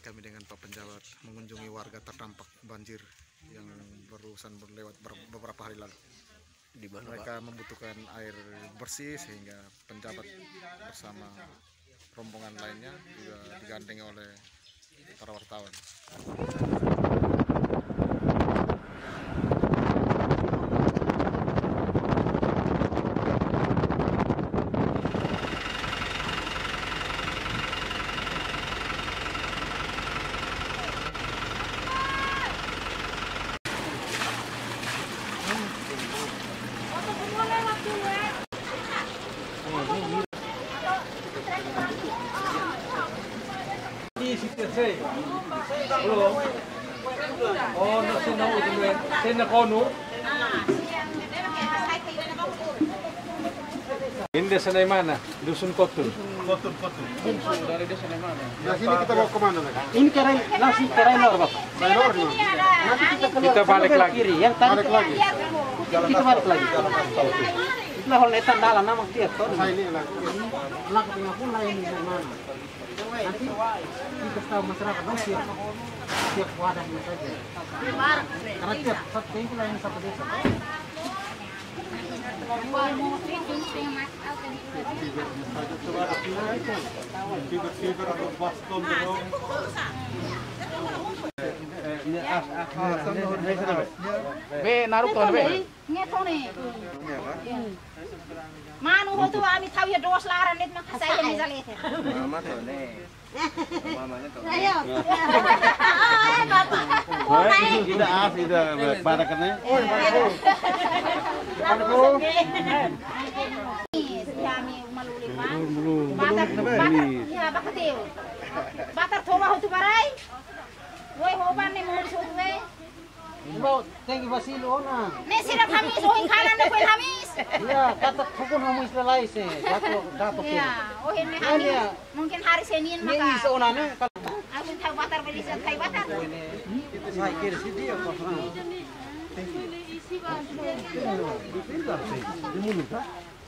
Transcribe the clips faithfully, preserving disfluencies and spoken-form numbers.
kami dengan Pak Penjawat mengunjungi warga terdampak banjir yang barusan berlewat beberapa hari lalu. Di mana, mereka Pak? membutuhkan air bersih sehingga penjabat bersama rombongan lainnya juga digandeng oleh para wartawan. Oh, no sé, no, saya nak kono. Ini desa dari mana? Dusun Kotul. Kotul, Kotul. Dari desa dari mana? Nah, sini kita bawa kemana lagi? Ini kerai, nasi kerai lor, Bapak. Trailor nih. Nanti kita keluar, Kita balik belok lagi. kiri. Yang tadi Balik lagi. kita balik lagi. Itulah hal netan dalam nama tiap tahun. Saya ini lagi. Lah ketinggalan pun lain di mana. Nanti kita tahu masyarakat dong siap siap wadahnya saja. Karena tiap satu tinggi lain satu desa. Fiber-fiber atau baskom dong. Be, naruh tuan be. Manu hotu ami tahu ya dos laran net nak saya ni zalet. Mama tuh nih. Mamanya tuh. Ayo. Ah, bapak. Oh, naik. Tidak as, tidak pada kena. Kami maluli pak. Batar, batar. Ya, bakat tu. Batar thoba hotu barai. Woi hoban ni mohon suatu woi. Mau tinggi basilo na. Ni sirap kami sohin kanan ni kau hamis. Iya, kata hukun kamu istilah lain sih. Jatuh jatuh kiri. Ya, oh ini kami mungkin hari Senin Ini maka. seonane kalau Aku tahu batar beli saya tahu batar. saya kiri sih dia kok. Di mulut, ha?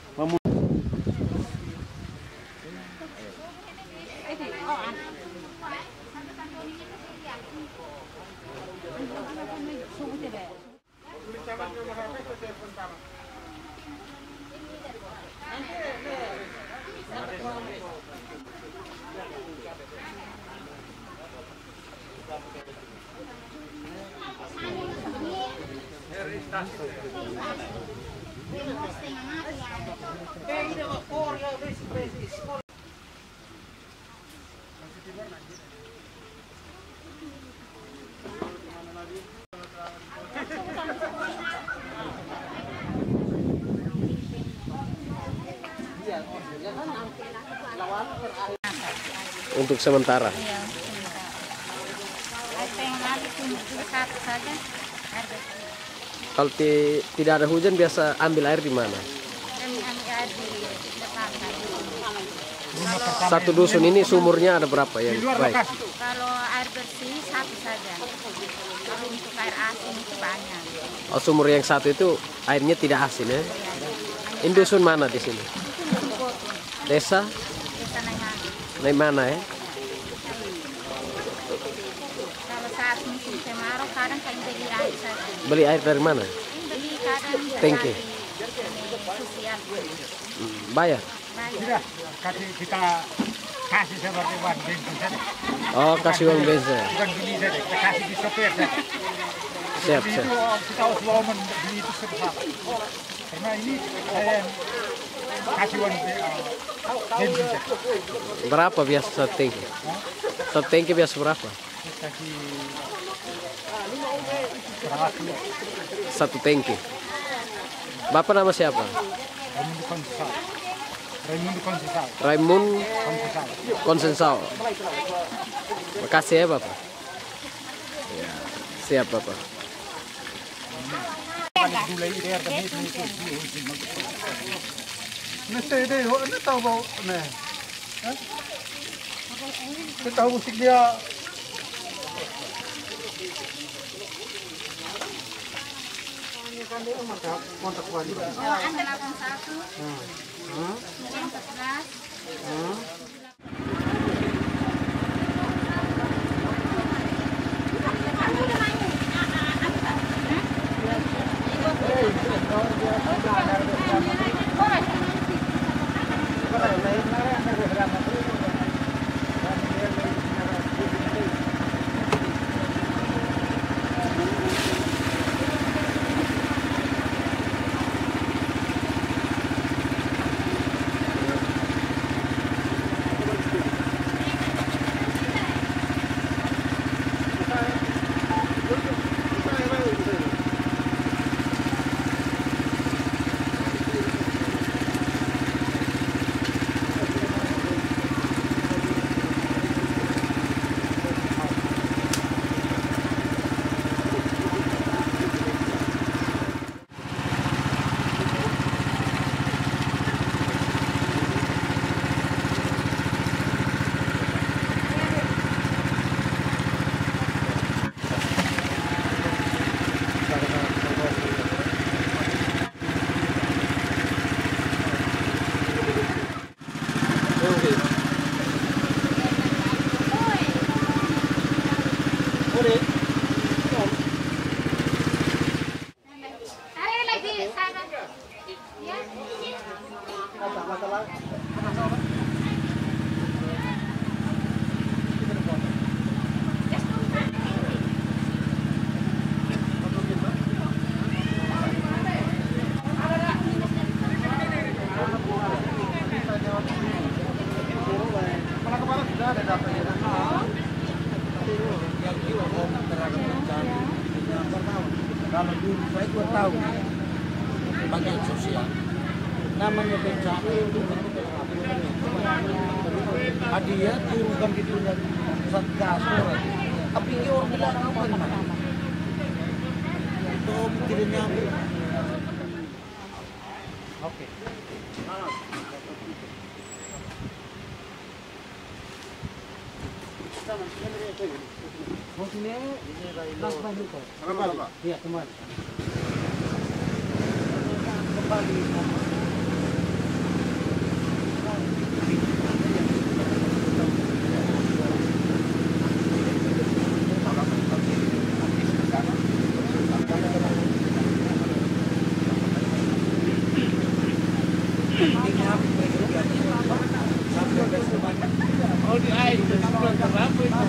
Untuk sementara. Iya. Yang nanti cuma satu saja. Kalau ti- tidak ada hujan biasa ambil air di mana? Kami ambil air di depan tadi. Satu dusun ini sumurnya ada berapa yang baik? Kalau air bersih satu saja. Kalau untuk air asin itu banyak. Oh, sumur yang satu itu airnya tidak asin ya? Ini dusun mana di sini? Itu untuk kopi. Desa? Desa Naiman. Dari mana ya? Kalau saat musim kemarau kadang kami beli air saja. Beli air dari mana? Ini beli kadang Tangki. dari sosial. Hmm, bayar? Banyak. Kasih kita kasih seperti uang bensin saja. Oh, kasih uang bensin. Bukan beli saja, kita kasih di sopir saja. Siap, Beli siap. itu kita harus lawan beli itu sebesar. Karena ini saya kasih uang bensin saja. Berapa biasa satu tangki? Satu tangki biasa berapa? Kasih seratus. Satu tangki. Bapak nama siapa? Raimundo Konsensal. Raimundo Konsensal. Raimun Konsensal. Konsensal. Makasih ya Bapak. Ya, siap Bapak. Neste deh, ini tahu bau, nih. Kita tahu musik dia. Kontak wajib. Oh, Anda delapan satu. Sembilan sebelas. Kalau dulu saya dua tahun bagian sosial, namanya bencana itu hadiah turunkan gitu dari satgas orang. Tapi ini orang bilang apa gimana? Itu tidak nyampe. Oke. Mau sini? Las baju kok. Kembali. Iya, kembali. Kembali. Oh di air itu sebelum terlalu itu.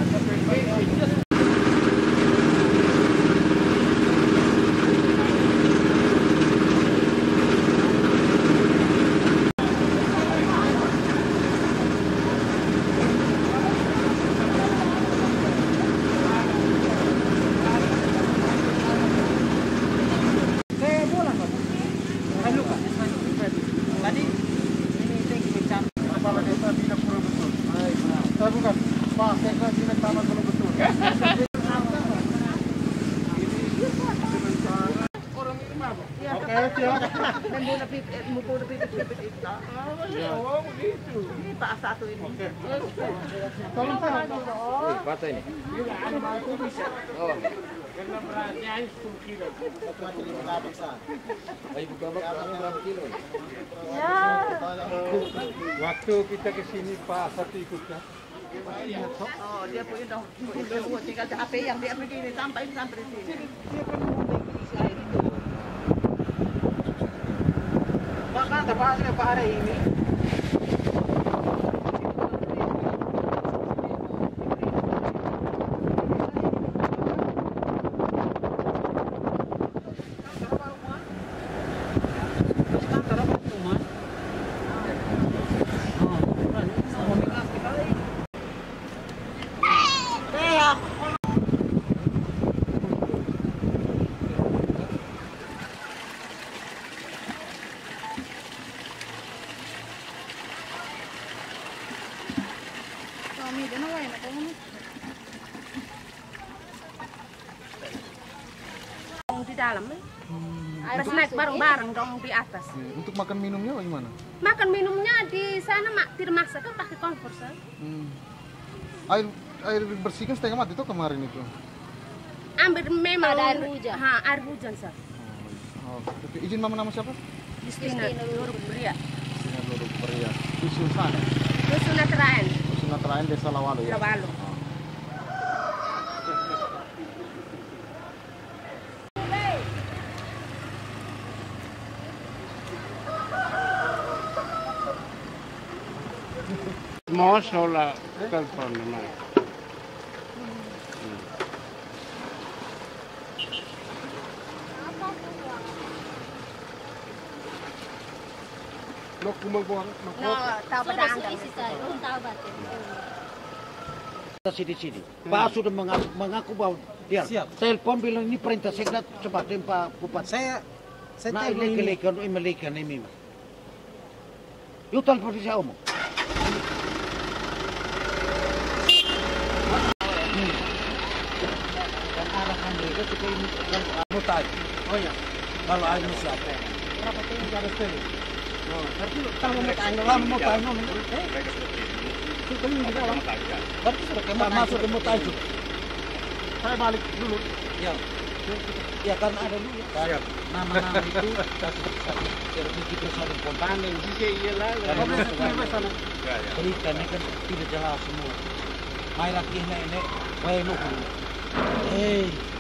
Saya bukan Pak, saya tidak tamat belum betul. Oke, siap. Oh begitu. Oke. Tolong saya. Bata ini. Oh. Karena beratnya itu kilo. Ayo buka bakar berapa kilo? Waktu kita ke sini Pak satu ikut kan? Oh, dia punya dong, punya tinggal H P yang dia begini sampai sampai di sini. Pak, kata Pak, saya Pak hari ini. Di dalam, terus naik bareng-bareng dong di atas. Untuk makan minumnya bagaimana? Makan minumnya di sana mak tidak masak kan pakai kompor sah. Hmm. Air air bersih kan setengah mati itu kemarin itu. Ambil memang Ada air hujan. Ha, air hujan sah. Oh, oke. Izin mama nama siapa? Justina Luruk Beria. Justina Luruk Beria. Dusun sana. Dusun Natraen. Dusun Natraen Desa Lawalo ya. Lawalo. Mau soal telepon mana? Lok kumagwa. No, tahu pada anda. Di sini. Pak sudah mengaku, mengaku bahwa dia telepon bilang ini perintah segera cepat Pak Bupati. Saya saya nah, ilegal ilegal ilegal ini. Yuk telepon saya omong. Dan arahan mereka kita ini kan mutai. Oh ya. Kalau airnya siapa? Berapa tahun ada sekali? Oh, tapi kalau mau tanya, kalau mau tanya, berarti sudah kemana masuk ke mutai itu? Saya balik dulu. Ya. Ya karena ada dulu ya. Nama-nama itu kita saling komponen. Iya lah. Beritanya kan tidak jelas semua. Mai lagi ini, ini, wah ini. Eh.